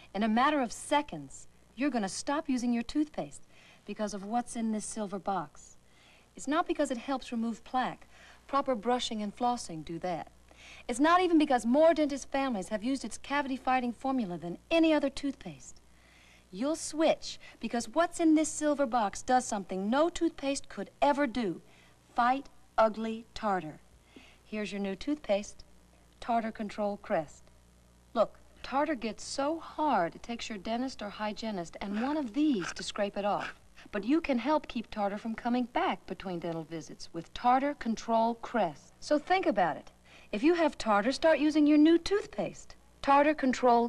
In a matter of seconds, you're going to stop using your toothpaste because of what's in this silver box. It's not because it helps remove plaque. Proper brushing and flossing do that. It's not even because more dentist families have used its cavity-fighting formula than any other toothpaste. You'll switch because what's in this silver box does something no toothpaste could ever do. Fight ugly tartar. Here's your new toothpaste, Tartar Control Crest. Look, tartar gets so hard it takes your dentist or hygienist and one of these to scrape it off. But you can help keep tartar from coming back between dental visits with Tartar Control Crest. So think about it. If you have tartar, start using your new toothpaste, Tartar Control